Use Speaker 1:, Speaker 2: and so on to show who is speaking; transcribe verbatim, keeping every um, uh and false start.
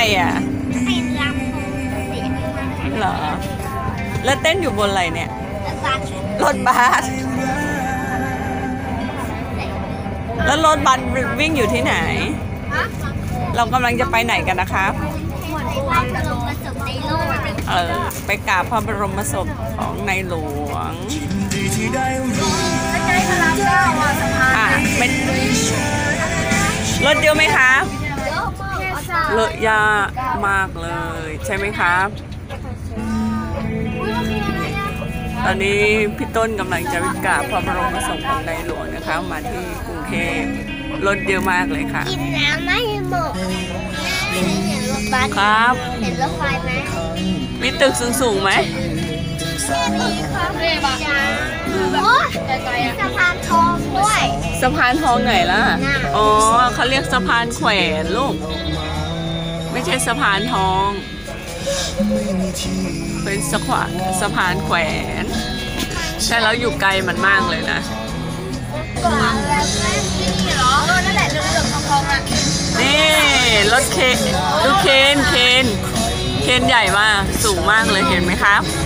Speaker 1: อ่ะ
Speaker 2: เต้นรำเสียงมัน
Speaker 1: เหรอแล้วเต้นอยู่บนอะไรเนี่ย
Speaker 2: บัส
Speaker 1: รถบัสแล้วรถบัสวิ่งอยู่ที่ไหน
Speaker 2: ฮะ
Speaker 1: เรากำลังจะไปไหนกันนะครับ
Speaker 2: หมดไปไหว้พระบรมศพในโลก
Speaker 1: เออไปกราบพระบรมศพของในหลวง
Speaker 2: ใกล้พระรามเก้าอ่ะสะพาน
Speaker 1: อ่ะเป็นรถเยอะไหมครับ
Speaker 2: เยอะมากอาจารย์
Speaker 1: เลอะยากมากเลยใช่ไหมครับ
Speaker 2: อุ้ยมันคืออะไรอ่ะ
Speaker 1: ตอนนี้พี่ต้นกำลังจะไปกราบพระบรมศพของในหลวงนะคะมาที่กรุงเทพรถเยอะมากเลยค่ะ
Speaker 2: กินน้ำไม่หมดแม่เห็นรถบัส
Speaker 1: ครับ
Speaker 2: เห็นรถไฟไหม
Speaker 1: มีตึกสูงๆไหม
Speaker 2: มีครับเรียบจ้าโอ้สะพานทองด้วย
Speaker 1: สะพานทองไหนล่ะอ๋อเขาเรียกสะพานแขวนลูกไม่ใช่สะพานทอง เป็นสะขวะสะพานแขวนใช่แล้วอยู่ไกลมันมากเลยนะ
Speaker 2: กว่าแล้วแม่นี่เหรอเออนั่นแหละเรื่องๆทองๆอ่ะ
Speaker 1: นี่รถเคนดูเคนเคนเคนใหญ่มากสูงมากเลยเห็นไหมครับ